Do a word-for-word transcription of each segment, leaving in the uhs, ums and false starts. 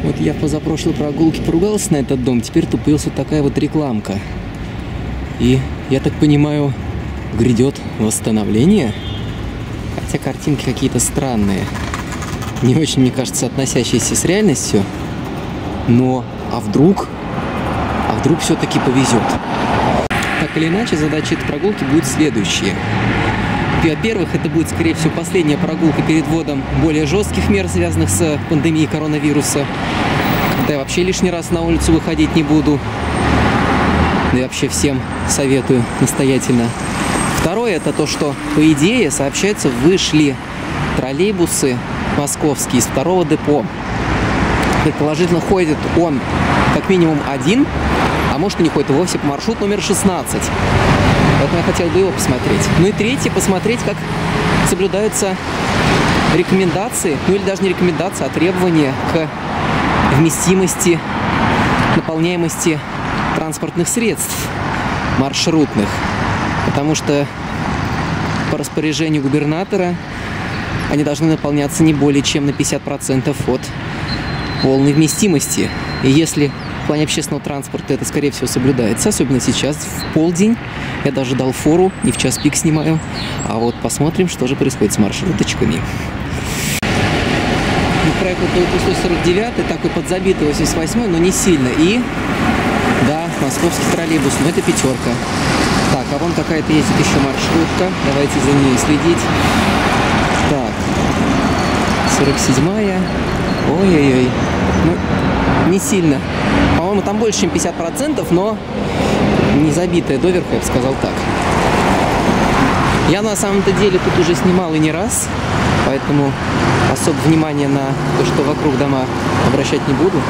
Вот я в позапрошлой прогулке поругался на этот дом, теперь тут появилась вот такая вот рекламка. И, я так понимаю, грядет восстановление. Хотя картинки какие-то странные. Не очень, мне кажется, относящиеся с реальностью. Но, а вдруг? А вдруг все-таки повезет? Так или иначе, задача этой прогулки будет следующая. Во-первых, это будет, скорее всего, последняя прогулка перед вводом более жестких мер, связанных с пандемией коронавируса. Когда я вообще лишний раз на улицу выходить не буду. Да и вообще всем советую настоятельно. Второе, это то, что, по идее, сообщается, вышли троллейбусы московские из второго депо. Предположительно, ходит он как минимум один, а может и не ходит вовсе по маршруту номер шестнадцать. Поэтому я хотел бы его посмотреть. Ну и третье, посмотреть, как соблюдаются рекомендации, ну или даже не рекомендации, а требования к вместимости, наполняемости транспортных средств маршрутных. Потому что по распоряжению губернатора они должны наполняться не более чем на пятьдесят процентов от полной вместимости. И если в плане общественного транспорта это, скорее всего, соблюдается, особенно сейчас, в полдень. Я даже дал фору, не в час пик снимаю. А вот посмотрим, что же происходит с маршруточками. Проехал по сорок девятый, такой подзабитый восемьдесят восьмой, но не сильно. И, да, московский троллейбус, но это пятерка. Так, а вон какая-то ездит еще маршрутка. Давайте за ней следить. Так, сорок седьмая. Ой-ой-ой. Ну, не сильно. По-моему, там больше, чем пятьдесят процентов, но не забитая доверху, я бы сказал так. Я на самом-то деле тут уже снимал и не раз, поэтому особо внимания на то, что вокруг дома, обращать не буду.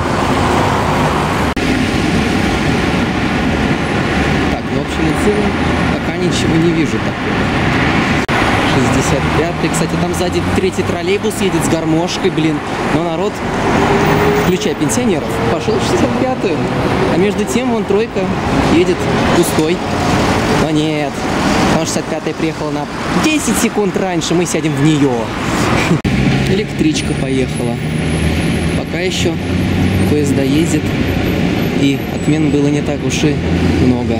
Так, ну, в общем и целом, пока ничего не вижу такого. шестьдесят пятый. Кстати, там сзади третий троллейбус едет с гармошкой, блин. Но народ, включая пенсионеров, пошел в шестьдесят пятую. А между тем, вон тройка едет пустой. Но нет. Потому что шестьдесят пятая приехала на десять секунд раньше. Мы сядем в нее. Электричка поехала. Пока еще поезда ездит. И отмен было не так уж и много.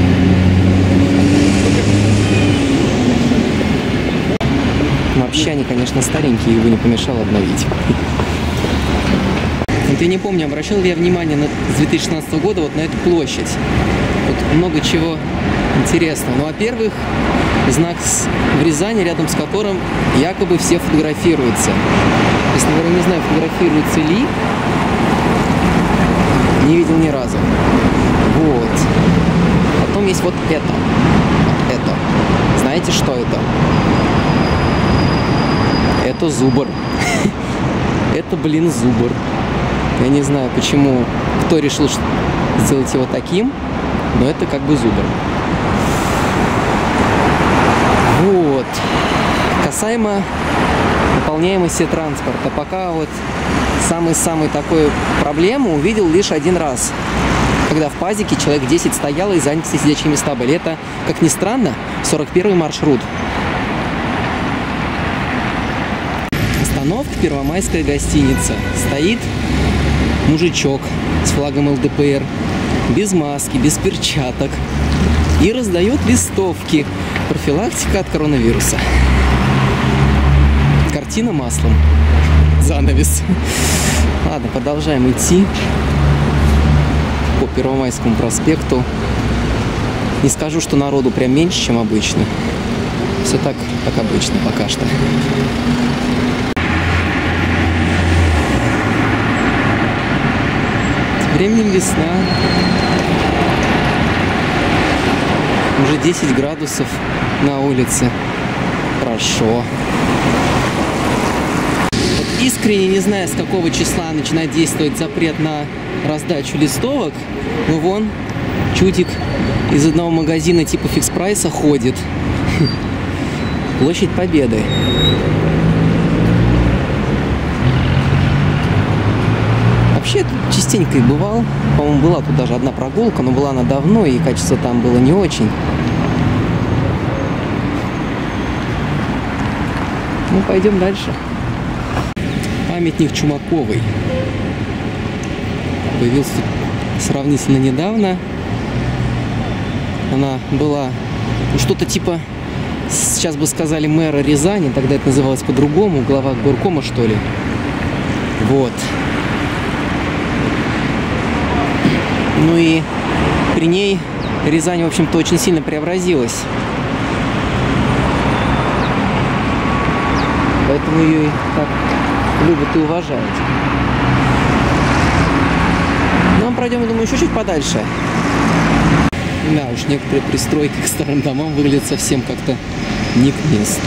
Вообще они, конечно, старенькие, его не помешало обновить. Вот я не помню, обращал ли я внимание на, с две тысячи шестнадцатого года вот на эту площадь. Вот много чего интересного. Ну, во-первых, знак в Рязани, рядом с которым якобы все фотографируются. Если, наверное, не знаю, фотографируются ли, не видел ни разу. Вот. Потом есть вот это. Вот это. Знаете, что это? Это зубр. Это, блин, зубр. Я не знаю, почему, кто решил сделать его таким, но это как бы зубр. Вот. Касаемо наполняемости транспорта. Пока вот самый-самый такой проблему увидел лишь один раз. Когда в пазике человек десять стояло и заняты все сидячие места были. Это, как ни странно, сорок первый маршрут. Остановка, Первомайская гостиница. Стоит мужичок с флагом эл дэ пэ эр, без маски, без перчаток. И раздает листовки. Профилактика от коронавируса. Картина маслом. Занавес. Ладно, продолжаем идти по Первомайскому проспекту. Не скажу, что народу прям меньше, чем обычно. Все так, как обычно пока что. Временем весна. Уже десять градусов на улице. Хорошо. Вот искренне не знаю, с какого числа начинает действовать запрет на раздачу листовок. Но вон чудик из одного магазина типа Фикс Прайса ходит. Площадь Победы. Вообще, я тут частенько и бывал. По-моему, была тут даже одна прогулка, но была она давно, и качество там было не очень. Ну, пойдем дальше. Памятник Чумаковой. Появилась сравнительно недавно. Она была ну, что-то типа, сейчас бы сказали, мэра Рязани, тогда это называлось по-другому, глава горкома, что ли. Вот. Ну и при ней Рязань, в общем-то, очень сильно преобразилась. Поэтому ее и так любят и уважают. Ну, мы пройдем, я думаю, еще чуть подальше. Да, уж некоторые пристройки к старым домам выглядят совсем как-то не к месту.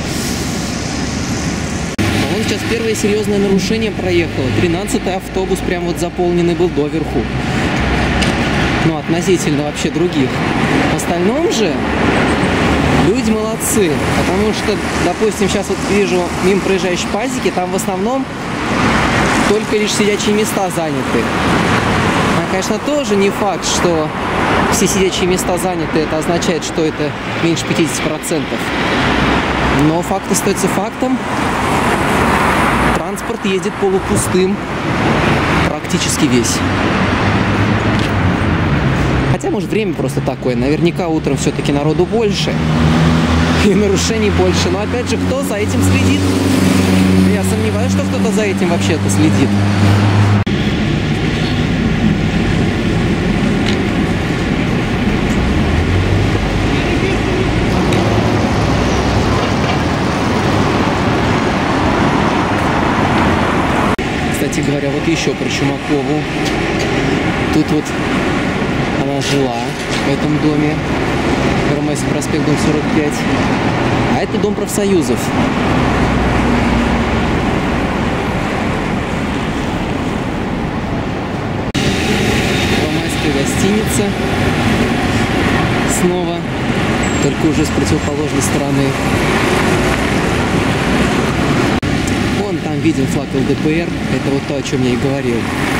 А вон сейчас первое серьезное нарушение проехало. тринадцатый автобус прям вот заполненный был доверху. Ну, относительно вообще других. В остальном же люди молодцы. Потому что, допустим, сейчас вот вижу мимо проезжающие пазики, там в основном только лишь сидячие места заняты. А, конечно, тоже не факт, что все сидячие места заняты. Это означает, что это меньше пятидесяти процентов. Но факт остается фактом. Транспорт едет полупустым практически весь. Хотя, может, время просто такое. Наверняка утром все-таки народу больше. И нарушений больше. Но, опять же, кто за этим следит? Я сомневаюсь, что кто-то за этим вообще-то следит. Кстати говоря, вот еще про Чумакову. Тут вот она жила в этом доме. Первомайский проспект, дом сорок пять. А это дом профсоюзов. Первомайская гостиница. Снова. Только уже с противоположной стороны. Вон там виден флаг эл дэ пэ эр. Это вот то, о чем я и говорил.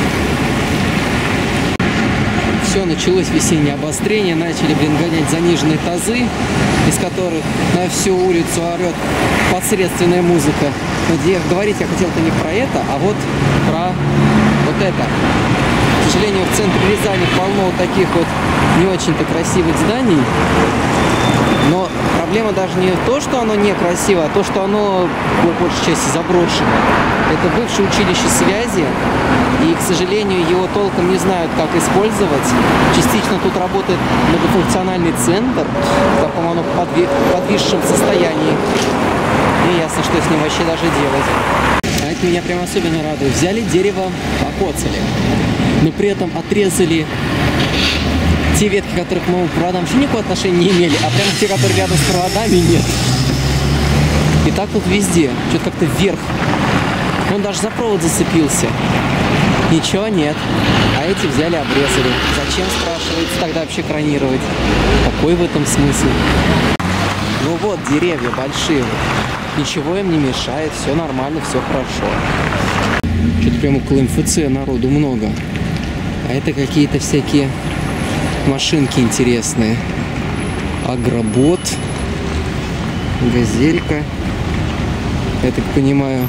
Все, началось весеннее обострение, начали, блин, гонять заниженные тазы, из которых на всю улицу орет посредственная музыка. Но говорить я хотел-то не про это, а вот про вот это. К сожалению, в центре Рязани полно вот таких вот не очень-то красивых зданий. Но проблема даже не то, что оно некрасиво, а то, что оно в большей части заброшено. Это бывшее училище связи, и, к сожалению, его толком не знают, как использовать. Частично тут работает многофункциональный центр, в таком оно подви подвисшем состоянии. Не ясно, что с ним вообще даже делать. А это меня прям особенно радует. Взяли дерево, покоцали, но при этом отрезали те ветки, которые к новым проводам вообще никакого отношения не имели, а прямо те, которые рядом с проводами, нет. И так вот везде, что-то как-то вверх. Он даже за провод зацепился. Ничего нет. А эти взяли, обрезали. Зачем, спрашивается, тогда вообще кронировать? Какой в этом смысл? Ну вот, деревья большие. Ничего им не мешает, все нормально, все хорошо. Что-то прямо около эм эф цэ народу много. А это какие-то всякие машинки интересные. Агробот. Газелька. Я так понимаю,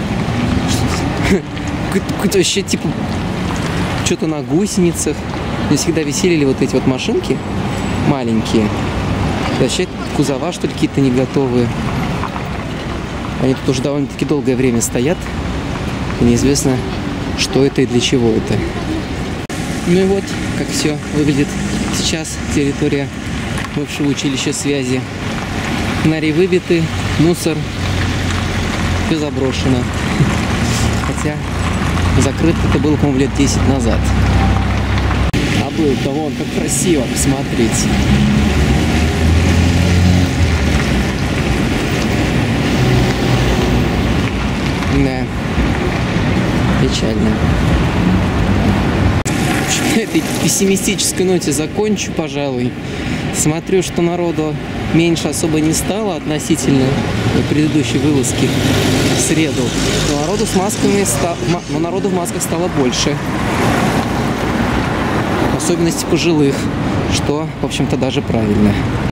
какой-то вообще типа что-то на гусеницах. Мне всегда веселили вот эти вот машинки маленькие. Вообще кузова, что ли, какие-то не готовые. Они тут уже довольно-таки долгое время стоят. И неизвестно, что это и для чего это. Ну и вот, как все выглядит сейчас. Территория бывшего училища связи. Фонари выбиты, мусор. Все заброшено. Хотя закрыто это было, по-моему, лет десять назад. А было-то вон, как красиво, посмотрите. Да. Печально. На этой пессимистической ноте закончу, пожалуй. Смотрю, что народу меньше особо не стало относительно предыдущей вылазки в среду. Но народу с масками ста... но народу в масках стало больше. В особенности пожилых, что, в общем-то, даже правильно.